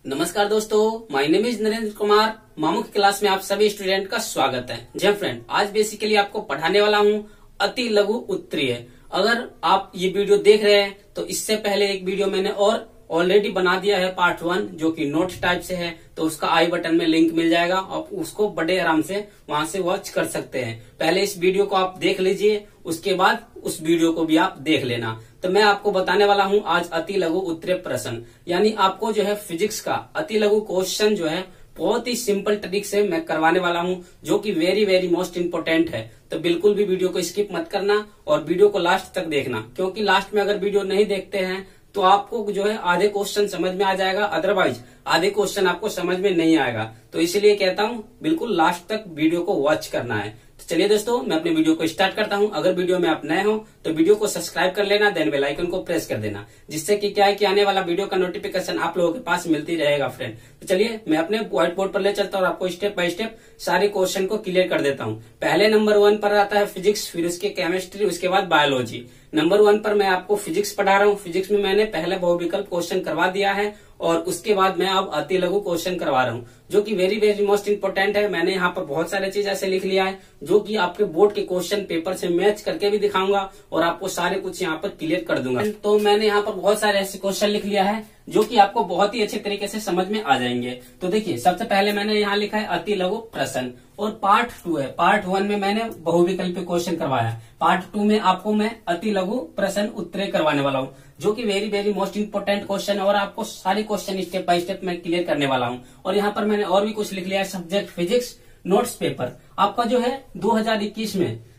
नमस्कार दोस्तों, my name is Narendra Kumar. Mamu की क्लास में आप सभी स्टूडेंट का स्वागत है। जी फ्रेंड, आज बेसिकली आपको पढ़ाने वाला हूँ अति लघु उत्तरीय। अगर आप ये वीडियो देख रहे हैं तो इससे पहले एक वीडियो मैंने और ऑलरेडी बना दिया है पार्ट 1, जो कि नोट टाइप से है, तो उसका आई बटन में लिंक मिल जाएगा। आप उसको बड़े आराम से वहां से वॉच कर सकते हैं। पहले इस वीडियो को आप देख लीजिए, उसके बाद उस वीडियो को भी आप देख लेना। तो मैं आपको बताने वाला हूं आज अति लघु उत्तरीय प्रश्न, यानी आपको जो है फिजिक्स का अति लघु क्वेश्चन जो है बहुत ही सिंपल ट्रिक से मैं करवाने वाला हूं, जो कि वेरी वेरी मोस्ट इम्पोर्टेंट है। तो बिल्कुल भी वीडियो को स्किप मत करना और वीडियो को लास्ट तक देखना, क्योंकि लास्ट में अगर वीडियो नहीं देखते हैं तो आपको जो है आधे क्वेश्चन समझ में आ जाएगा, अदरवाइज आधे क्वेश्चन आपको समझ में नहीं आएगा। तो इसलिए कहता हूं बिल्कुल लास्ट तक वीडियो को वॉच करना है। तो चलिए दोस्तों, मैं अपने वीडियो को स्टार्ट करता हूं। अगर वीडियो में आप नए हो तो वीडियो को सब्सक्राइब कर लेना, देन बेल आइकन को प्रेस कर देना, जिससे कि क्या है कि आने वाला वीडियो का नोटिफिकेशन आप लोगों के पास मिलती रहेगा फ्रेंड। तो चलिए मैं अपने व्हाइट बोर्ड पर ले चलता हूँ और आपको स्टेप बाय स्टेप सारे क्वेश्चन को क्लियर कर देता हूँ। पहले नंबर 1 पर आता है फिजिक्स, फिर उसके केमिस्ट्री, उसके बाद बायोलॉजी। नंबर 1 पर मैं आपको फिजिक्स पढ़ा रहा हूँ। फिजिक्स में मैंने पहले बहुविकल्प क्वेश्चन करवा दिया है और उसके बाद मैं अब अति लघु क्वेश्चन करवा रहा हूँ, जो कि वेरी वेरी मोस्ट इम्पोर्टेंट है। मैंने यहाँ पर बहुत सारे चीज ऐसे लिख लिया है जो कि आपके बोर्ड के क्वेश्चन पेपर से मैच करके भी दिखाऊंगा और आपको सारे कुछ यहाँ पर क्लियर कर दूंगा। तो मैंने यहाँ पर बहुत सारे ऐसे क्वेश्चन लिख लिया है जो कि आपको बहुत ही अच्छे तरीके से समझ में आ जाएंगे। तो देखिए, सबसे पहले मैंने यहाँ लिखा है अति लघु प्रश्न और पार्ट 2 है। पार्ट 1 में मैंने बहुविकल्पीय क्वेश्चन करवाया, पार्ट 2 में आपको मैं अति लघु प्रश्न उत्तरीय करवाने वाला हूँ, जो कि very very most important question है और आपको सारे क्वेश्चन स्टेप बाय स्टेप मैं क्लियर करने वाला हूँ। और यहाँ पर मैंने और भी कुछ लिख लिया है, सब्जेक्ट फिजिक्स नोट्स पेपर। आपका जो है 2021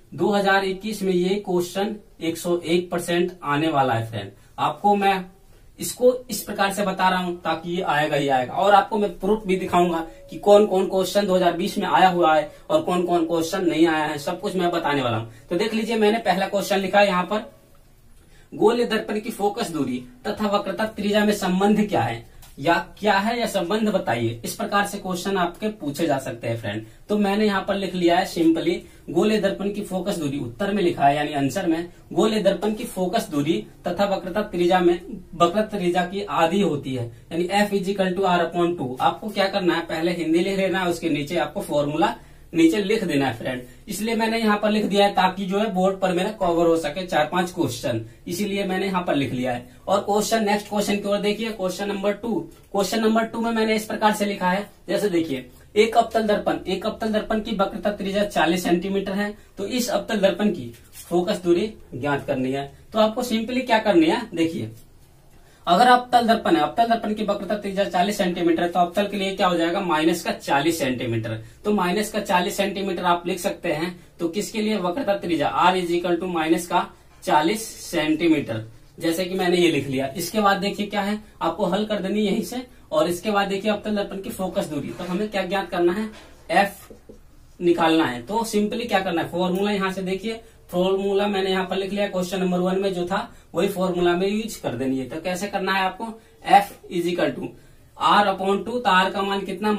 में ये क्वेश्चन 101% आने वाला है फ्रेंड। आपको मैं इसको इस प्रकार से बता रहा हूं ताकि ये आएगा ही आएगा, और आपको मैं प्रूफ भी दिखाऊंगा कि कौन कौन क्वेश्चन 2020 में आया हुआ है और कौन कौन क्वेश्चन नहीं आया है, सब कुछ मैं बताने वाला हूं। तो देख लीजिए, मैंने पहला क्वेश्चन लिखा है यहाँ पर, गोलीय दर्पण की फोकस दूरी तथा वक्रता त्रिज्या में संबंध क्या है, या संबंध बताइए। इस प्रकार से क्वेश्चन आपके पूछे जा सकते हैं फ्रेंड। तो मैंने यहाँ पर लिख लिया है सिंपली गोलीय दर्पण की फोकस दूरी, उत्तर में लिखा है यानी आंसर में, गोलीय दर्पण की फोकस दूरी तथा वक्रता त्रिज्या की आधी होती है, यानी F = R/2। आपको क्या करना है, पहले हिंदी लिख लेना है, उसके नीचे आपको फॉर्मूला नीचे लिख देना है फ्रेंड। इसलिए मैंने यहाँ पर लिख दिया है ताकि जो है बोर्ड पर मेरा कवर हो सके 4-5 क्वेश्चन, इसीलिए मैंने यहाँ पर लिख लिया है। और क्वेश्चन नेक्स्ट क्वेश्चन की ओर देखिए, क्वेश्चन नंबर 2। क्वेश्चन नंबर 2 में मैंने इस प्रकार से लिखा है, जैसे देखिए, एक अवतल दर्पण की वक्रता त्रिज्या 40 सेंटीमीटर है, तो इस अवतल दर्पण की फोकस दूरी ज्ञात करनी है। तो आपको सिंपली क्या करनी है, देखिए, अगर अवतल दर्पण की वक्रता त्रिज्या 40 सेंटीमीटर, तो अवतल के लिए क्या हो जाएगा, -40 सेंटीमीटर। तो -40 सेंटीमीटर आप लिख सकते हैं। तो किसके लिए, वक्रता त्रिज्या R = -40 सेंटीमीटर, जैसे कि मैंने ये लिख लिया। इसके बाद देखिए क्या है, आपको हल कर देनी यहीं से, और इसके बाद देखिए अवतल दर्पण की फोकस दूरी, तो हमें क्या ज्ञात करना है, F निकालना है। तो सिंपली क्या करना है, फॉर्मूला यहाँ से देखिए, फॉर्मूला मैंने यहाँ पर लिख लिया, क्वेश्चन नंबर 1 में जो था वही फॉर्मूला में यूज कर देनी है। तो कैसे करना है आपको, F = R/2, तो R का मान कितना,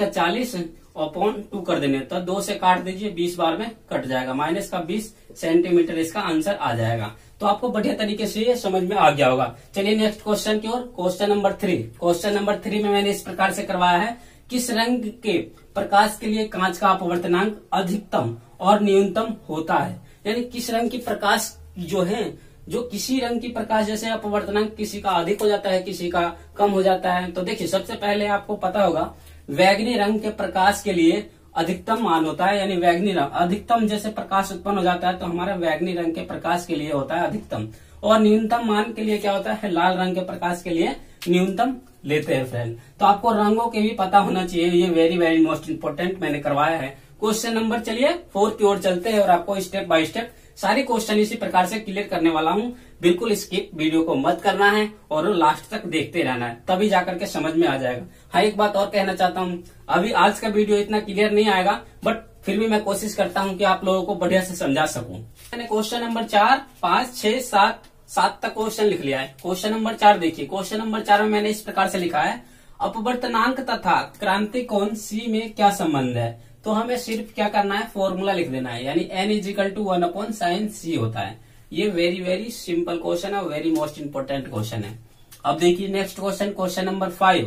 -40/2 कर देने, तो 2 से काट दीजिए, 20 बार में कट जाएगा, -20 सेंटीमीटर इसका आंसर आ जाएगा। तो आपको बढ़िया तरीके से ये समझ में आ गया होगा। चलिए नेक्स्ट क्वेश्चन की ओर, क्वेश्चन नंबर 3। क्वेश्चन नंबर 3 में मैंने इस प्रकार से करवाया है, किस रंग के प्रकाश के लिए कांच का अपवर्तनांक अधिकतम और न्यूनतम होता है, यानी किस रंग की प्रकाश जो किसी रंग की प्रकाश, जैसे अपवर्तनांक किसी का अधिक हो जाता है, किसी का कम हो जाता है। तो देखिए, सबसे पहले आपको पता होगा बैंगनी रंग के प्रकाश के लिए अधिकतम मान होता है, यानी बैंगनी रंग अधिकतम, जैसे प्रकाश उत्पन्न हो जाता है तो हमारा बैंगनी रंग के प्रकाश के लिए होता है अधिकतम, और न्यूनतम मान के लिए क्या होता है, लाल रंग के प्रकाश के लिए न्यूनतम लेते हैं फ्रेंड। तो आपको रंगों के भी पता होना चाहिए, ये वेरी वेरी मोस्ट इम्पोर्टेंट मैंने करवाया है। क्वेश्चन नंबर चलिए 4 की ओर चलते हैं और आपको स्टेप बाय स्टेप सारे क्वेश्चन इसी प्रकार से क्लियर करने वाला हूँ। बिल्कुल स्किप वीडियो को मत करना है और लास्ट तक देखते रहना है, तभी जाकर के समझ में आ जाएगा। हाँ, एक बात और कहना चाहता हूँ, अभी आज का वीडियो इतना क्लियर नहीं आएगा, बट फिर भी मैं कोशिश करता हूँ कि आप लोगों को बढ़िया से समझा सकूं। मैंने क्वेश्चन नंबर 4, 5, 6, 7 तक क्वेश्चन लिख लिया है। क्वेश्चन नंबर 4 देखिए, क्वेश्चन नंबर 4 में मैंने इस प्रकार से लिखा है, अपवर्तनांक तथा क्रांति कोण C में क्या संबंध है। तो हमें सिर्फ क्या करना है, फॉर्मूला लिख देना है, यानी N = 1/sin C होता है। ये वेरी वेरी सिंपल क्वेश्चन है, वेरी मोस्ट इम्पोर्टेंट क्वेश्चन है। अब देखिए next question, question number 5।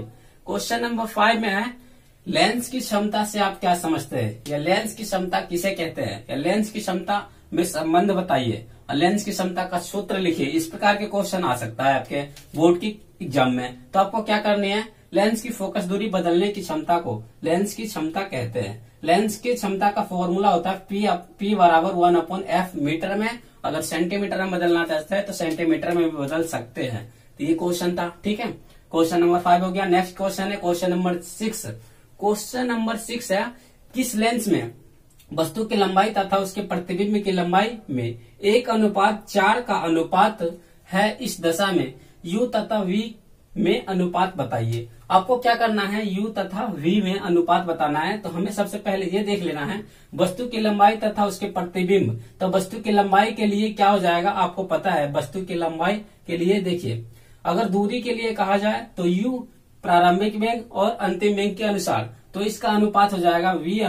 Question number 5 में है लेंस की क्षमता से आप क्या समझते हैं, या लेंस की क्षमता किसे कहते हैं, या लेंस की क्षमता में संबंध बताइए और लेंस की क्षमता का सूत्र लिखिए। इस प्रकार के क्वेश्चन आ सकता है आपके बोर्ड की एग्जाम में। तो आपको क्या करनी है, लेंस की फोकस दूरी बदलने की क्षमता को लेंस की क्षमता कहते हैं। लेंस की क्षमता का फॉर्मूला होता है P बराबर 1/f मीटर में। अगर सेंटीमीटर में बदलना चाहते हैं तो सेंटीमीटर में भी बदल सकते हैं। तो ये क्वेश्चन था, ठीक है। क्वेश्चन नंबर 5 हो गया। नेक्स्ट क्वेश्चन है क्वेश्चन नंबर 6। क्वेश्चन नंबर 6 है किस लेंस में वस्तु की लंबाई तथा उसके प्रतिबिंब की लंबाई में 1:4 का अनुपात है, इस दशा में u तथा v में अनुपात बताइए। आपको क्या करना है, u तथा v में अनुपात बताना है। तो हमें सबसे पहले ये देख लेना है वस्तु की लंबाई तथा उसके प्रतिबिंब। तो वस्तु की लंबाई के लिए क्या हो जाएगा, आपको पता है वस्तु की लंबाई के लिए देखिए, अगर दूरी के लिए कहा जाए तो u प्रारंभिक वेग और अंतिम वेग के अनुसार, तो इसका अनुपात हो जाएगा u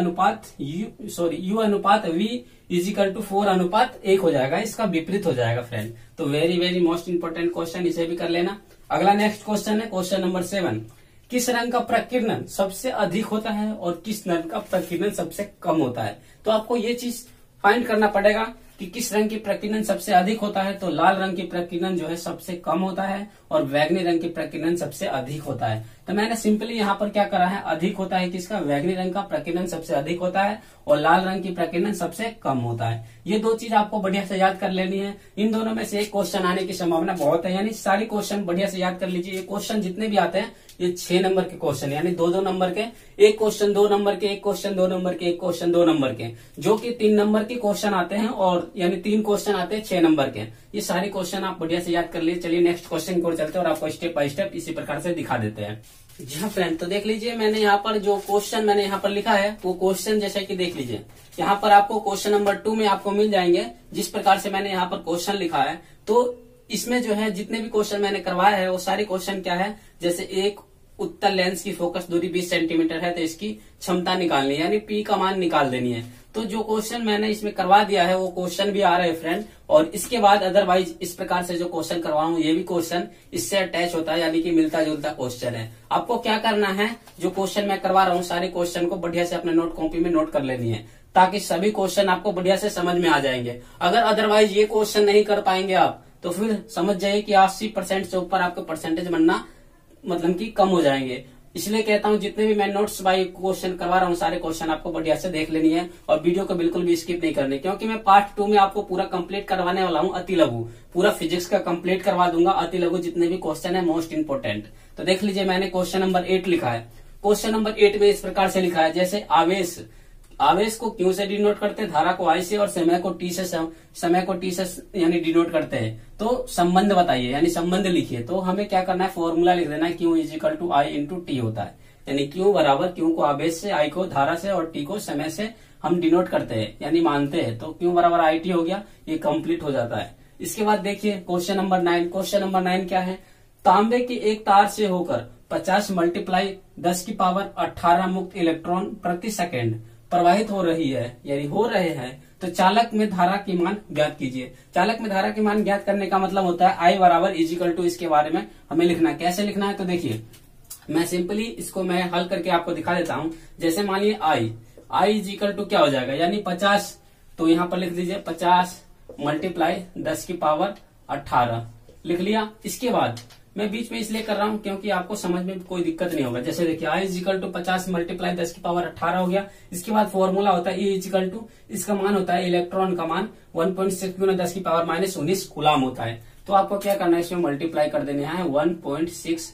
अनुपात v इजिकल टू 4:1 हो जाएगा। इसका विपरीत हो जाएगा फ्रेंड। तो very very most important question, इसे भी कर लेना। अगला नेक्स्ट क्वेश्चन है क्वेश्चन नंबर 7। किस रंग का प्रकीर्णन सबसे अधिक होता है और किस रंग का प्रकीर्णन सबसे कम होता है। तो आपको ये चीज फाइंड करना पड़ेगा कि किस रंग की प्रकीर्णन सबसे अधिक होता है। तो लाल रंग की प्रकीर्णन जो है सबसे कम होता है और बैगनी रंग की प्रकीर्णन सबसे अधिक होता है। तो मैंने सिंपली यहाँ पर क्या करा है, अधिक होता है किसका, बैगनी रंग का प्रकीर्णन सबसे अधिक होता है और लाल रंग की प्रकीर्णन सबसे कम होता है। ये दो चीज आपको बढ़िया से याद कर लेनी है। इन दोनों में से एक क्वेश्चन आने की संभावना बहुत है, यानी सारी क्वेश्चन बढ़िया से याद कर लीजिए। ये क्वेश्चन जितने भी आते हैं ये 6 नंबर के क्वेश्चन, यानी 2-2 नंबर के, एक क्वेश्चन 2 नंबर के, एक क्वेश्चन 2 नंबर के, एक क्वेश्चन 2 नंबर के, जो कि 3 नंबर के क्वेश्चन आते हैं, और यानी 3 क्वेश्चन आते हैं 6 नंबर के। ये सारे क्वेश्चन आप बढ़िया से याद कर लीजिए। चलिए नेक्स्ट क्वेश्चन की ओर चलते हैं और आपको स्टेप बाय स्टेप इसी प्रकार से दिखा देते हैं। जी हाँ फ्रेंड, तो देख लीजिए मैंने यहाँ पर जो क्वेश्चन मैंने यहाँ पर लिखा है वो क्वेश्चन जैसे कि देख लीजिए, यहाँ पर आपको क्वेश्चन नंबर 2 में आपको मिल जाएंगे। जिस प्रकार से मैंने यहाँ पर क्वेश्चन लिखा है, तो इसमें जो है जितने भी क्वेश्चन मैंने करवाया है वो सारे क्वेश्चन क्या है, जैसे एक उत्तल लेंस की फोकस दूरी 20 सेंटीमीटर है तो इसकी क्षमता निकालनी है, यानी P का मान निकाल देनी है। तो जो क्वेश्चन मैंने इसमें करवा दिया है वो क्वेश्चन भी आ रहे हैं फ्रेंड, और इसके बाद अदरवाइज इस प्रकार से जो क्वेश्चन करवाऊं ये भी क्वेश्चन इससे अटैच होता है, यानी कि मिलता जुलता क्वेश्चन है। आपको क्या करना है, जो क्वेश्चन मैं करवा रहा हूँ सारे क्वेश्चन को बढ़िया से अपने नोट कॉपी में नोट कर लेनी है, ताकि सभी क्वेश्चन आपको बढ़िया से समझ में आ जाएंगे। अगर अदरवाइज ये क्वेश्चन नहीं कर पाएंगे आप, तो फिर समझ जाइए कि 80% से ऊपर आपके परसेंटेज बनना मतलब कि कम हो जाएंगे। इसलिए कहता हूँ जितने भी मैं नोट्स बाय क्वेश्चन करवा रहा हूँ सारे क्वेश्चन आपको बढ़िया से देख लेनी है और वीडियो को बिल्कुल भी स्किप नहीं करनी, क्योंकि मैं पार्ट 2 में आपको पूरा कंप्लीट करवाने वाला हूँ। अति लघु पूरा फिजिक्स का कंप्लीट करवा दूंगा, अति लघु जितने भी क्वेश्चन है मोस्ट इंपोर्टेंट। तो देख लीजिए मैंने क्वेश्चन नंबर 8 लिखा है। क्वेश्चन नंबर 8 में इस प्रकार से लिखा है, जैसे आवेश को क्यू से डिनोट करते हैं, धारा को आई से, और समय को टी से यानी डिनोट करते हैं। तो संबंध बताइए, यानी संबंध लिखिए। तो हमें क्या करना है, फॉर्मूला लिख देना है, Q is equal to I into T होता है, यानी क्यू बराबर, क्यू को आवेश से, आई को धारा से और टी को समय से हम डिनोट करते हैं यानी मानते हैं। तो क्यू बराबर आई टी हो गया, ये कंप्लीट हो जाता है। इसके बाद देखिए क्वेश्चन नंबर 9। क्वेश्चन नंबर 9 क्या है, तांबे की एक तार से होकर 50 × 10⁻18 मुक्त इलेक्ट्रॉन प्रति सेकेंड प्रवाहित हो रही है, यानी हो रहे हैं। तो चालक में धारा की मान ज्ञात कीजिए। चालक में धारा की मान ज्ञात करने का मतलब होता है आई बराबर इजिकल टू, इसके बारे में हमें लिखना है। कैसे लिखना है, तो देखिए मैं सिंपली इसको मैं हल करके आपको दिखा देता हूं। जैसे मानिए आई इजिकल टू क्या हो जाएगा, यानी 50, तो यहाँ पर लिख दीजिए 50 × 10⁻18 लिख लिया। इसके बाद मैं बीच में इसलिए कर रहा हूं क्योंकि आपको समझ में कोई दिक्कत नहीं होगा। जैसे देखिए आई इजिकल टू 50 × 10⁻18 हो गया। इसके बाद फॉर्मूला होता है ई इजिकल टू, इसका मान होता है इलेक्ट्रॉन का मान 1.6 × 10⁻−19 कूलाम होता है। तो आपको क्या करना है, इसमें मल्टीप्लाई कर देने हैं 1.6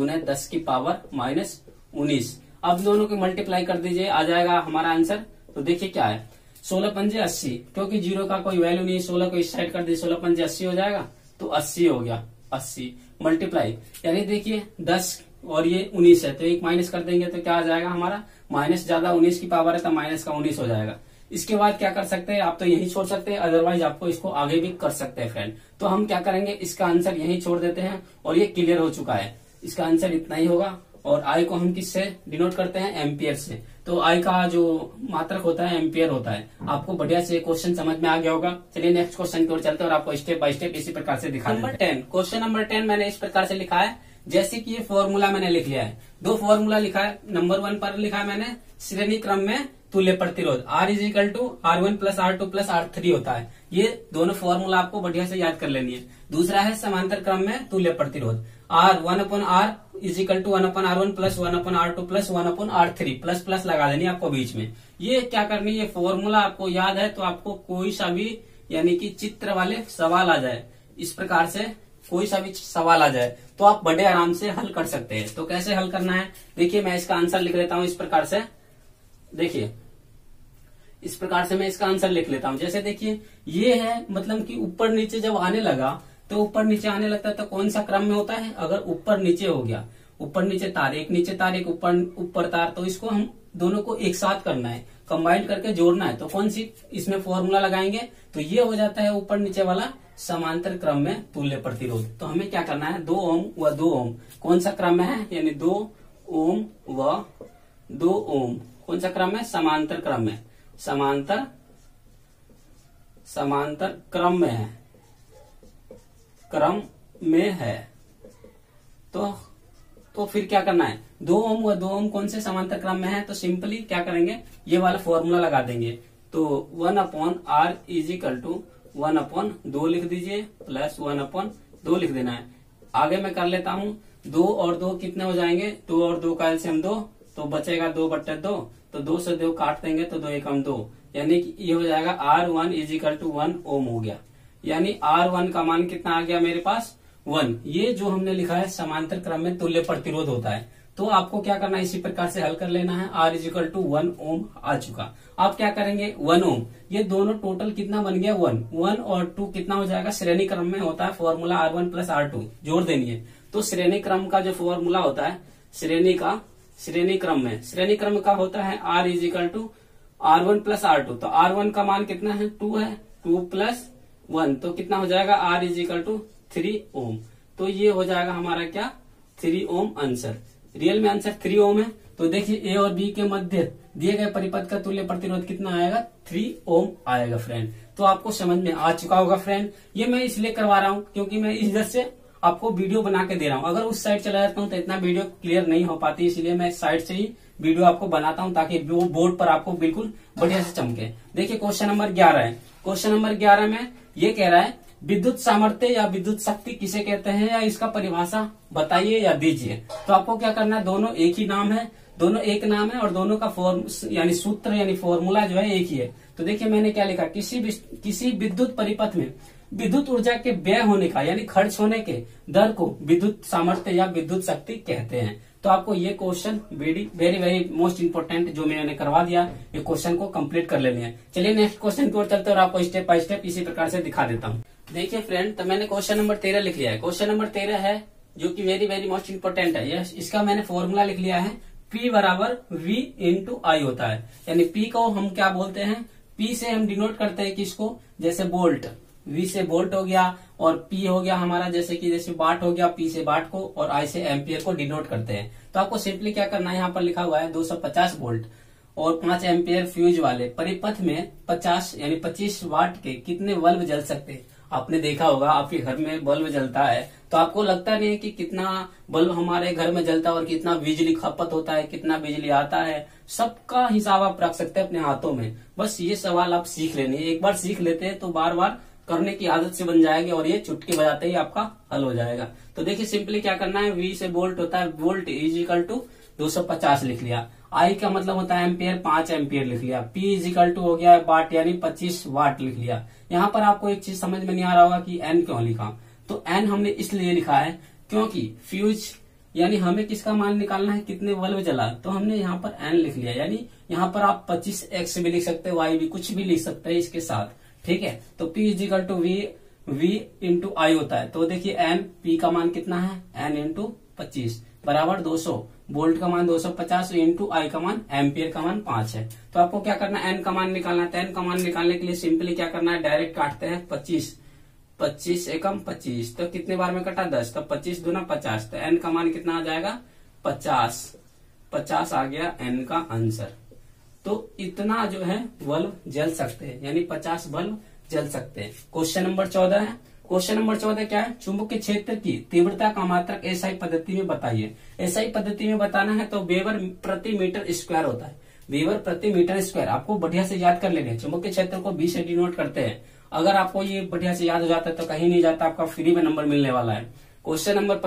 × 10⁻−19। अब दोनों की मल्टीप्लाई कर दीजिए, आ जाएगा हमारा आंसर। तो देखिए क्या है, 16 पंजे 80, क्योंकि जीरो का कोई वैल्यू नहीं, 16 को इस साइड कर दीजिए, 16 पंजे 80 हो जाएगा। तो 80 हो गया, 80 मल्टीप्लाई, यानी देखिए 10 और ये 19 है, तो एक माइनस कर देंगे तो क्या आ जाएगा हमारा, माइनस ज्यादा 19 की पावर है तो माइनस का 19 हो जाएगा। इसके बाद क्या कर सकते हैं, आप तो यही छोड़ सकते हैं, अदरवाइज आपको इसको आगे भी कर सकते हैं फ्रेंड। तो हम क्या करेंगे, इसका आंसर यही छोड़ देते हैं और ये क्लियर हो चुका है। इसका आंसर इतना ही होगा। और आई को हम किससे डिनोट करते हैं, एम्पियर से। तो आई का जो मात्रक होता है एम्पियर होता है। आपको बढ़िया से क्वेश्चन समझ में आ गया होगा। चलिए नेक्स्ट क्वेश्चन की ओर चलते हैं और आपको स्टेप बाय स्टेप इसी प्रकार से दिखा देते हैं। क्वेश्चन नंबर 10 मैंने इस प्रकार से लिखा है, जैसे कि ये फॉर्मूला मैंने लिख लिया है। दो फॉर्मूला लिखा है, नंबर 1 पर लिखा है मैंने श्रेणी क्रम में तुल्य प्रतिरोध R is equal to R1 plus R2 plus R3 होता है। ये दोनों फॉर्मूला आपको बढ़िया से याद कर लेनी है। दूसरा है समांतर क्रम में तुल्य प्रतिरोध R1/R is equal to 1/R1 plus 1/R2 plus 1/R3 plus plus लगा देनी है आपको बीच में। ये क्या करनी है, ये फॉर्मूला आपको याद है तो आपको कोई सा भी यानी कि चित्र वाले सवाल आ जाए, इस प्रकार से कोई सा भी सवाल आ जाए तो आप बड़े आराम से हल कर सकते हैं। तो कैसे हल करना है, देखिए मैं इसका आंसर लिख लेता हूं इस प्रकार से। देखिए इस प्रकार से मैं इसका आंसर लिख लेता हूं। जैसे देखिए ये है, मतलब कि ऊपर नीचे जब आने लगा तो ऊपर नीचे आने लगता है तो कौन सा क्रम में होता है, अगर ऊपर नीचे हो गया, ऊपर नीचे तार, एक नीचे तार एक ऊपर तार, तो इसको हम दोनों को एक साथ करना है, कंबाइंड करके जोड़ना है। तो कौन सी इसमें फॉर्मूला लगाएंगे, तो ये हो जाता है ऊपर नीचे वाला समांतर क्रम में तुल्य प्रतिरोध। तो हमें क्या करना है, 2 ओम व 2 ओम कौन सा क्रम में है, यानी 2 ओम व 2 ओम कौन सा क्रम है, समांतर क्रम में, समांतर क्रम में है, क्रम में है। तो फिर क्या करना है, 2 ओम व 2 ओम कौन से समांतर क्रम में है, तो सिंपली क्या करेंगे, ये वाला फॉर्मूला लगा देंगे। तो 1/R इज इक्वल टू 1/2 लिख दीजिए प्लस 1/2 लिख देना है। आगे मैं कर लेता हूं, 2 और 2 कितने हो जाएंगे, 2 और 2 का एलसीएम 2, तो बचेगा 2/2, तो 2 से 2 काट देंगे तो 2 एकम 2, यानी कि ये हो जाएगा R1 इज इक्वल टू 1 ओम हो गया। यानी R1 का मान कितना आ गया मेरे पास, 1। ये जो हमने लिखा है समांतर क्रम में तुल्य प्रतिरोध होता है। तो आपको क्या करना है, इसी प्रकार से हल कर लेना है। R is equal to 1 ohm आ चुका। आप क्या करेंगे, 1 ओम, ये दोनों टोटल कितना बन गया, 1 और 2 कितना हो जाएगा, श्रेणी क्रम में होता है फॉर्मूला R1 प्लस R2 जोड़ देनी है। तो श्रेणी क्रम का जो फॉर्मूला होता है श्रेणी क्रम का होता है R is equal to R1 plus R2। तो R1 का मान कितना है, 2 है, 2 प्लस 1 तो कितना हो जाएगा, R is equal to 3 ohm. तो ये हो जाएगा हमारा क्या, 3 ओम आंसर। रियल में आंसर 3 ओम है। तो देखिए ए और बी के मध्य दिए गए परिपथ का तुल्य प्रतिरोध कितना आएगा, 3 ओम आएगा फ्रेंड। तो आपको समझ में आ चुका होगा फ्रेंड। ये मैं इसलिए करवा रहा हूँ क्योंकि मैं इधर से आपको वीडियो बना के दे रहा हूँ। अगर उस साइड चला जाता हूँ तो इतना वीडियो क्लियर नहीं हो पाती, इसलिए मैं इस साइड से ही वीडियो आपको बनाता हूँ ताकि वो बोर्ड पर आपको बिल्कुल बढ़िया से चमके। देखिए क्वेश्चन नंबर 11 है। क्वेश्चन नंबर 11 में ये कह रहा है विद्युत सामर्थ्य या विद्युत शक्ति किसे कहते हैं, या इसका परिभाषा बताइए या दीजिए। तो आपको क्या करना है, दोनों एक ही नाम है, दोनों एक नाम है और दोनों का यानी सूत्र यानी फॉर्मूला जो है एक ही है। तो देखिए मैंने क्या लिखा, किसी विद्युत परिपथ में विद्युत ऊर्जा के व्यय होने का यानी खर्च होने के दर को विद्युत सामर्थ्य या विद्युत शक्ति कहते हैं। तो आपको ये question very very most important जो मैंने करवा दिया, ये क्वेश्चन को कंप्लीट कर लेने हैं। चलिए नेक्स्ट क्वेश्चन की ओर चलते हैं और आपको स्टेप बाय स्टेप इसी प्रकार से दिखा देता हूँ। देखिए फ्रेंड, तो मैंने क्वेश्चन नंबर 13 लिख लिया है। क्वेश्चन नंबर 13 है जो कि वेरी वेरी मोस्ट इंपोर्टेंट है। इसका मैंने फॉर्मूला लिख लिया है, P बराबर V इंटू आई होता है। यानी P को हम क्या बोलते हैं, P से हम डिनोट करते हैं किसको, जैसे वोल्ट, V से वोल्ट हो गया और P हो गया हमारा जैसे वाट हो गया, P से वाट को और I से एम्पियर को डिनोट करते हैं। तो आपको सिंपली क्या करना है, यहाँ पर लिखा हुआ है 250 वोल्ट और 5 एम्पियर फ्यूज वाले परिपथ में 50 यानी 25 वाट के कितने बल्ब जल सकते हैं। आपने देखा होगा आपके घर में बल्ब जलता है तो आपको लगता नहीं है कि कितना बल्ब हमारे घर में जलता है और कितना बिजली खपत होता है, कितना बिजली आता है, सबका हिसाब आप रख सकते हैं अपने हाथों में। बस ये सवाल आप सीख लेने, एक बार सीख लेते हैं तो बार बार करने की आदत से बन जाएगी और ये चुटकी बजाते ही आपका हल हो जाएगा। तो देखिए सिंपली क्या करना है, V से वोल्ट होता है, वोल्ट इज इक्वल टू 250 लिख लिया। I का मतलब होता है एम्पियर, 5 एम्पियर लिख लिया। P इज इक्वल टू हो गया वाट यानी 25 वाट लिख लिया। यहाँ पर आपको एक चीज समझ में नहीं आ रहा होगा कि N क्यों लिखा। तो N हमने इसलिए लिखा है क्योंकि फ्यूज यानी हमें किसका मान निकालना है, कितने बल्ब जला, तो हमने यहाँ पर N लिख लिया। यानी यहाँ पर आप 25x भी लिख सकते हैं, Y भी कुछ भी लिख सकते हैं इसके साथ, ठीक है। तो P is equal to V into I होता है। तो देखिए N, P का मान कितना है, N इंटू 25 बराबर 200, वोल्ट का मान 250 इंटू आई का मान एम्पियर का मान 5 है। तो आपको क्या करना है, एन का मान निकालना है। तो एन का मान निकालने के लिए सिंपली क्या करना है, डायरेक्ट काटते हैं 25 एकम 25, तो कितने बार में कटा 10, तो 25 दूना 50, तो एन का मान कितना आ जाएगा 50 आ गया एन का आंसर। तो इतना जो है बल्ब जल सकते हैं, यानी 50 बल्ब जल सकते हैं। क्वेश्चन नंबर 14 है। क्वेश्चन नंबर 14 क्या है, चुंबकीय क्षेत्र की तीव्रता का मात्रक एसआई पद्धति में बताइए। एसआई पद्धति में बताना है तो वेबर प्रति मीटर स्क्वायर होता है, वेबर प्रति मीटर स्क्वायर। आपको बढ़िया से याद कर लेंगे, चुंबकीय क्षेत्र को 20 से डिनोट करते हैं। अगर आपको ये बढ़िया से याद हो जाता है तो कहीं नहीं जाता, आपका फ्री में नंबर मिलने वाला है। क्वेश्चन नंबर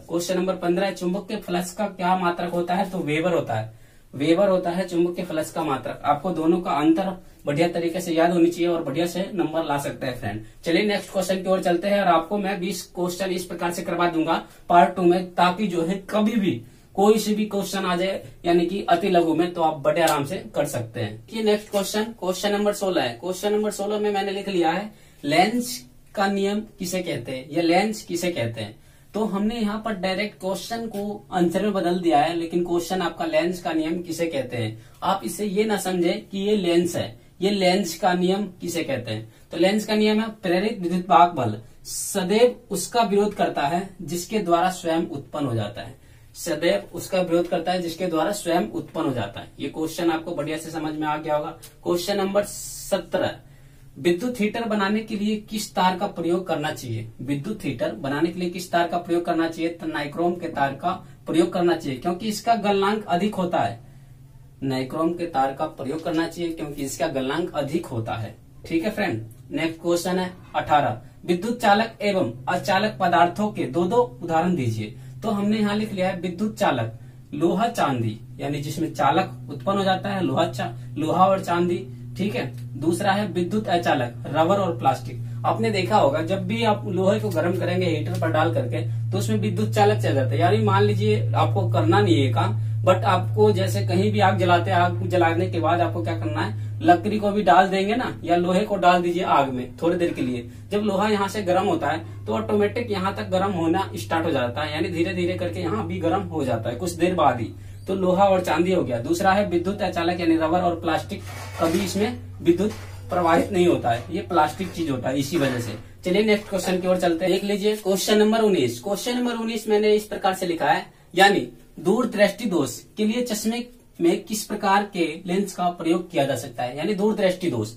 15 है, चुंबकीय फ्लक्स का क्या मात्रक होता है, तो वेबर होता है, वेबर होता है चुंबकीय फ्लक्स का मात्रक। आपको दोनों का अंतर बढ़िया तरीके से याद होनी चाहिए और बढ़िया से नंबर ला सकते हैं फ्रेंड। चलिए नेक्स्ट क्वेश्चन की ओर चलते हैं और आपको मैं 20 क्वेश्चन इस प्रकार से करवा दूंगा पार्ट 2 में, ताकि जो है कभी भी कोई से भी क्वेश्चन आ जाए यानी कि अति लघु में, तो आप बड़े आराम से कर सकते हैं। कि नेक्स्ट क्वेश्चन नंबर 16 है। क्वेश्चन नंबर 16 में मैंने लिख लिया है, लेंस का नियम किसे कहते हैं, या लेंस किसे कहते हैं। तो हमने यहाँ पर डायरेक्ट क्वेश्चन को आंसर में बदल दिया है, लेकिन क्वेश्चन आपका लेंस का नियम किसे कहते हैं। आप इसे ये ना समझे कि ये लेंस है, ये लेंस का नियम किसे कहते हैं। तो लेंस का नियम है, प्रेरित विद्युत वाहक बल सदैव उसका विरोध करता है जिसके द्वारा स्वयं उत्पन्न हो जाता है, सदैव उसका विरोध करता है जिसके द्वारा स्वयं उत्पन्न हो जाता है। ये क्वेश्चन आपको बढ़िया से समझ में आ गया होगा। क्वेश्चन नंबर 17, विद्युत हीटर बनाने के लिए किस तार का प्रयोग करना चाहिए। विद्युत हीटर बनाने के लिए किस तार का प्रयोग करना चाहिए, तो नाइक्रोम के तार का प्रयोग करना चाहिए, क्योंकि इसका गलनांक अधिक होता है। नाइक्रोम के तार का प्रयोग करना चाहिए क्योंकि इसका गलनांक अधिक होता है। ठीक है फ्रेंड। नेक्स्ट क्वेश्चन है 18, विद्युत चालक एवं अचालक पदार्थों के दो उदाहरण दीजिए। तो हमने यहाँ लिख लिया है, विद्युत चालक लोहा चांदी, यानी जिसमें चालक उत्पन्न हो जाता है लोहा और चांदी। ठीक है। दूसरा है विद्युत अचालक रबर और प्लास्टिक। आपने देखा होगा जब भी आप लोहे को गर्म करेंगे हीटर पर डाल करके तो उसमें विद्युत चालक चल जाता है। यानी मान लीजिए आपको करना नहीं है काम, बट आपको जैसे कहीं भी आग जलाते हैं, आग जलाने के बाद आपको क्या करना है, लकड़ी को भी डाल देंगे ना, या लोहे को डाल दीजिए आग में थोड़ी देर के लिए। जब लोहा यहाँ से गर्म होता है तो ऑटोमेटिक यहाँ तक गर्म होना स्टार्ट हो जाता है, यानी धीरे धीरे करके यहाँ भी गर्म हो जाता है कुछ देर बाद ही। तो लोहा और चांदी हो गया। दूसरा है विद्युत अचालक, यानी रबर और प्लास्टिक, कभी इसमें विद्युत प्रवाहित नहीं होता है, ये प्लास्टिक चीज होता है इसी वजह से। चलिए नेक्स्ट क्वेश्चन की ओर चलते हैं। देख लीजिए क्वेश्चन नंबर 19। क्वेश्चन नंबर 19 मैंने इस प्रकार से लिखा है, यानी दूर दृष्टि दोष के लिए चश्मे में किस प्रकार के लेंस का प्रयोग किया जा सकता है। यानी दूर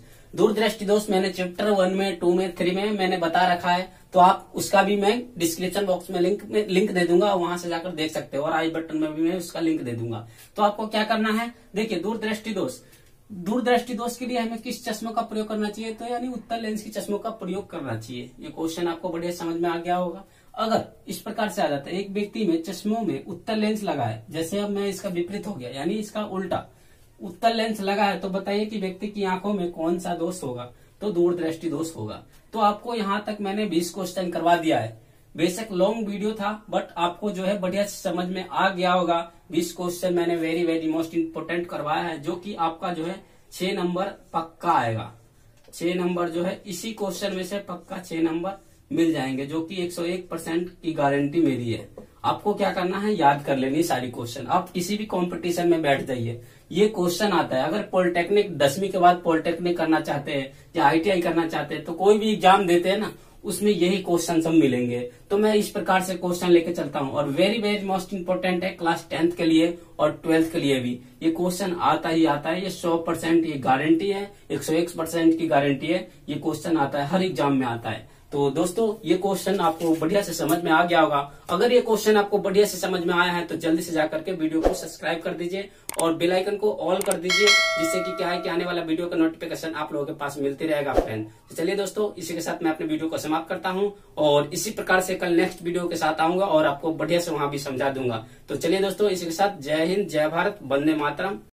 दृष्टि दोष मैंने चैप्टर 1 में 2 में 3 में मैंने बता रखा है, तो आप उसका भी मैं डिस्क्रिप्शन बॉक्स में लिंक दे दूंगा, वहां से जाकर देख सकते हो, और आई बटन में भी मैं उसका लिंक दे दूंगा। तो आपको क्या करना है, देखिए दूर दृष्टि दोष के लिए हमें किस चश्मों का प्रयोग करना चाहिए, तो यानी उत्तल लेंस की चश्मों का प्रयोग करना चाहिए। ये क्वेश्चन आपको बढ़िया समझ में आ गया होगा। अगर इस प्रकार से आ जाता है, एक व्यक्ति में चश्मों में उत्तल लेंस लगा है, जैसे अब मैं इसका विपरीत हो गया यानी इसका उल्टा उत्तल लेंस लगा है, तो बताइए कि व्यक्ति की आंखों में कौन सा दोष होगा, तो दूरदृष्टि दोष होगा। तो आपको यहाँ तक मैंने 20 क्वेश्चन करवा दिया है। बेशक लॉन्ग वीडियो था, बट आपको जो है बढ़िया से समझ में आ गया होगा। 20 क्वेश्चन मैंने वेरी वेरी मोस्ट इम्पोर्टेंट करवाया है, जो कि आपका जो है 6 नंबर पक्का आएगा। 6 नंबर जो है इसी क्वेश्चन में से पक्का 6 नंबर मिल जाएंगे, जो कि 101% की गारंटी मेरी है। आपको क्या करना है, याद कर लेनी सारी क्वेश्चन। आप किसी भी कंपटीशन में बैठ जाइए, ये क्वेश्चन आता है। अगर पॉलिटेक्निक 10वीं के बाद पॉलिटेक्निक करना चाहते हैं या आईटीआई करना चाहते हैं, तो कोई भी एग्जाम देते हैं ना, उसमें यही क्वेश्चन सब मिलेंगे। तो मैं इस प्रकार से क्वेश्चन लेके चलता हूँ, और वेरी वेरी मोस्ट इम्पोर्टेंट है क्लास 10th के लिए और 12th के लिए भी ये क्वेश्चन आता ही आता है। ये 100% ये गारंटी है, 101% की गारंटी है, ये क्वेश्चन आता है, हर एग्जाम में आता है। तो दोस्तों ये क्वेश्चन आपको बढ़िया से समझ में आ गया होगा। अगर ये क्वेश्चन आपको बढ़िया से समझ में आया है तो जल्दी से जाकर के वीडियो को सब्सक्राइब कर दीजिए और बेल आइकन को ऑल कर दीजिए, जिससे कि क्या है कि आने वाला वीडियो का नोटिफिकेशन आप लोगों के पास मिलती रहेगा फ्रेंड। तो चलिए दोस्तों, इसी के साथ मैं अपने वीडियो को समाप्त करता हूँ, और इसी प्रकार से कल नेक्स्ट वीडियो के साथ आऊंगा और आपको बढ़िया से वहां भी समझा दूंगा। तो चलिए दोस्तों, इसी के साथ जय हिंद, जय भारत, वंदे मातरम।